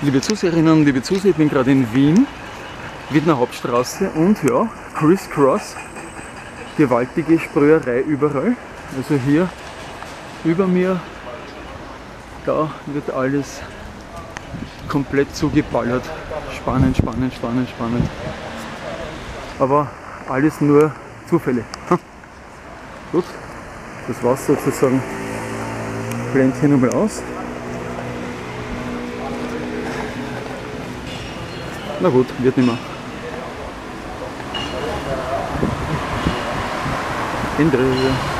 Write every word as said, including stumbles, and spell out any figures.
Liebe Zuseherinnen, liebe Zuseher, ich bin gerade in Wien, Wiener Hauptstraße und ja, Crisscross, gewaltige Sprüherei überall. Also hier über mir, da wird alles komplett zugeballert. Spannend, spannend, spannend, spannend. Aber alles nur Zufälle. Gut, das war's sozusagen. Blend hier nochmal aus. Na gut, wird nicht mehr. Ende.